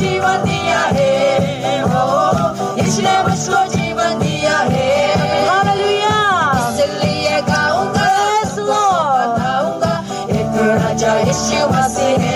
जीवन दिया है, हो यीशु ने मुझको जीवन दिया है। हालेलुया, इसलिए गाऊंगा, बताऊंगा एक राजा यीशु मसीह है।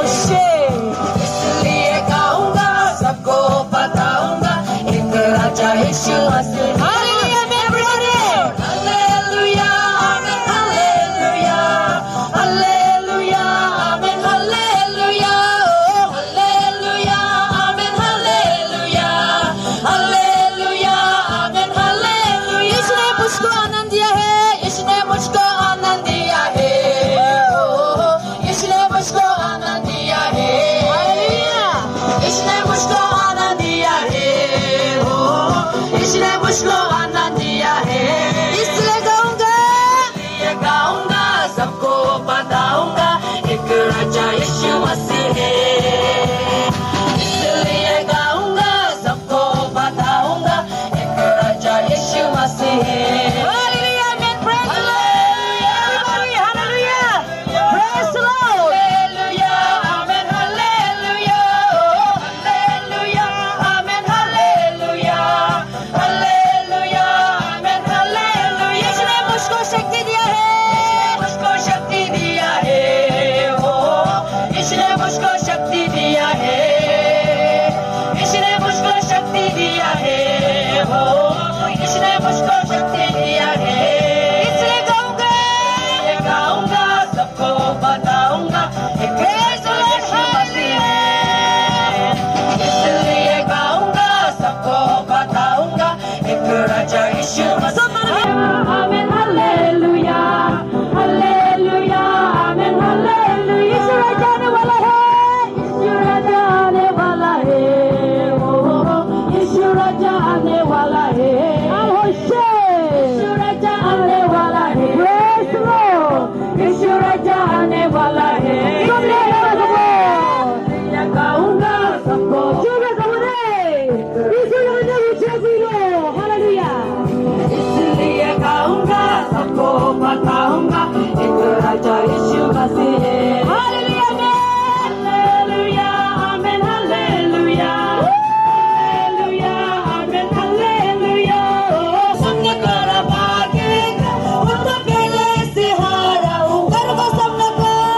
इसलिए गाऊंगा, सबको बताऊंगा एक राजा यीशु मसीह। हालेलुया मेरे ब्रदर, हालेलुया आमेन, हालेलुया हालेलुया आमेन, हालेलुया हालेलुया आमेन, हालेलुया हालेलुया आमेन, हालेलुया। यीशु ने मुझको आनंद दिया है, यीशु ने मुझको आनंद दिया है, यीशु ने मुझको आनंद दिया है। हालेलुया, यीशु ने मुझको आनंद दिया है, यीशु ने मुझको आनंद दिया है। इसलिए गाऊंगा, सबको बताऊंगा एक राजा यीशु मसीह है। इसलिए गाऊंगा, सबको बताऊंगा एक राजा यीशु मसीह है। हालेलुया, आमेन, प्रेज द लॉर्ड, हालेलुया, प्रेज द लॉर्ड, हालेलुया, आमेन, हालेलुया, हालेलुया, आमेन, हालेलुया, हालेलुया, आमेन, हालेलुया। यीशु ने मुझको शक्ति दिया है, मुझको शक्ति दिया है, हो यीशु ने मुझको शक्ति दिया है, यीशु ने मुझको शक्ति दिया है, हो यीशु ने मुझको शक्ति दिया है। इसलिए गाऊंगा, सबको बताऊंगा एक राजा यीशु मसीह है। इसलिए गाऊंगा, सबको बताऊंगा एक राजा यीशु मसीह है। आमेन, हालेलुया हालेलुया आमेन, हालेलुया। यीशु राजा आने वाला है, यीशु राजा आने वाला है, यीशु राजा आने वाला है, यीशु राजा आने वाला है, यीशु राजा आने वाला है। गाऊंगा, सबको इसलिए गाऊंगा, सबको बताऊंगा एक राजा यीशु मसीह है। हालेलुया, हालेलुया आमेन, हालेलुया हालेलुया आमेन, हालेलुया। सामने कर भागेगा, वो तो पहले से हारा हूँ। घर को सामने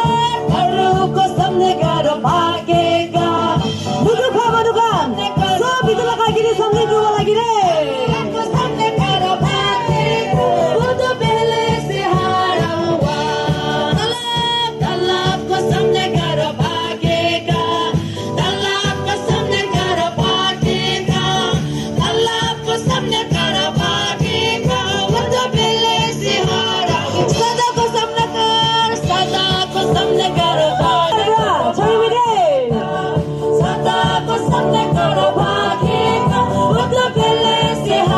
कर भागेगा। Buduka, so bitulah lagi di samne dua lagi deh. Aku samne karo भागेगा, वो तो पहले से हारा हुआ। तालाब को सामने करो भागेगा, तालाब को सामने करो भागेगा, तालाब को सामने करो भागेगा, वो तो पहले से हारा। सदा को सामने करो भागेगा, सदा को सामने करो भागेगा, वो तो पहले से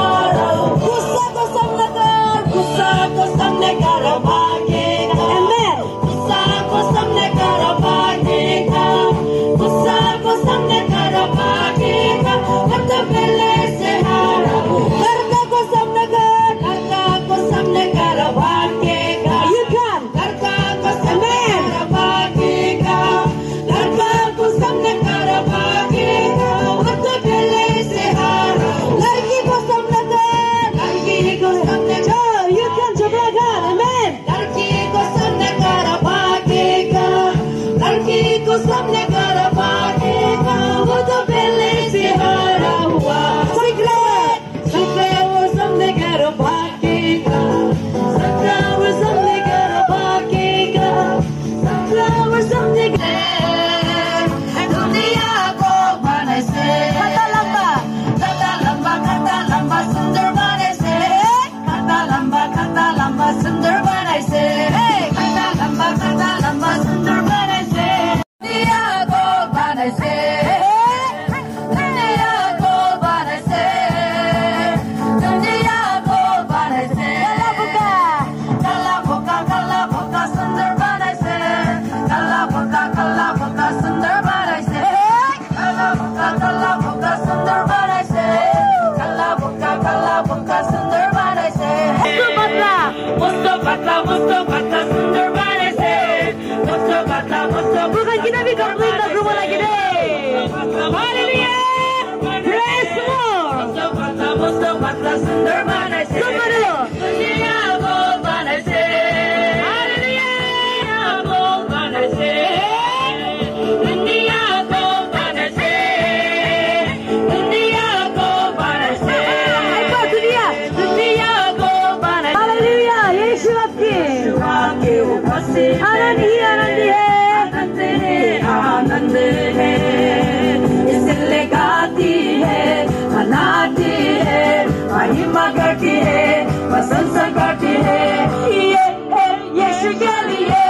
आनंद है, इसलिए गाती है, मनाती है, महिमा करती है, प्रशंसा करती है। ये है यीशु के लिए,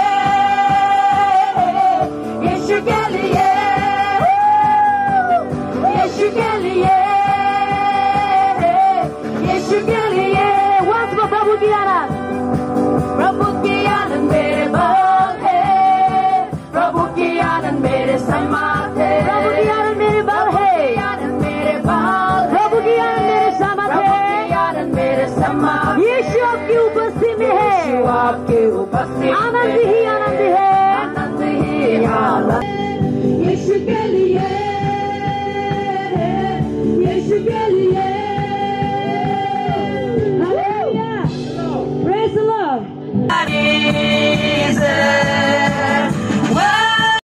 यीशु के लिए, यीशु के लिए, यीशु के लिए। वंश को प्रभु की आनंद, प्रभु की आनंद मेरे बल है, प्रभु की आनंद मेरे सम्मान है, प्रभु की आनंद मेरे बल है, आनंद मेरे बल, प्रभु की आनंद मेरे सम्मान है, आनंद मेरे सम्मान। यीशु आपकी उपस्थिति में है, यीशु आपके उपस्थिति, आनंद ही आनंद है, आनंद ही आनंद। यीशु के लिए